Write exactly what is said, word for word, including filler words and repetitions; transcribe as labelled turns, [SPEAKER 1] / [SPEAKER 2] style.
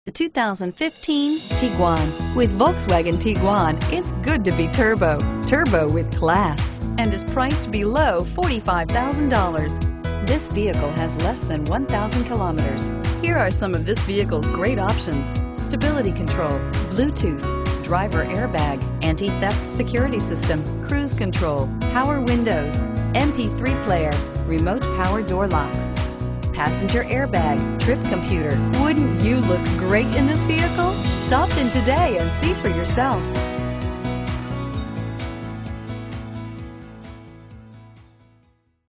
[SPEAKER 1] The two thousand fifteen Tiguan. With Volkswagen Tiguan, it's good to be turbo. Turbo with class, and is priced below forty-five thousand dollars. This vehicle has less than one thousand kilometers. Here are some of this vehicle's great options: stability control, Bluetooth, driver airbag, anti-theft security system, cruise control, power windows, M P three player, remote power door locks, passenger airbag, trip computer. Wouldn't you look great in this vehicle? Stop in today and see for yourself.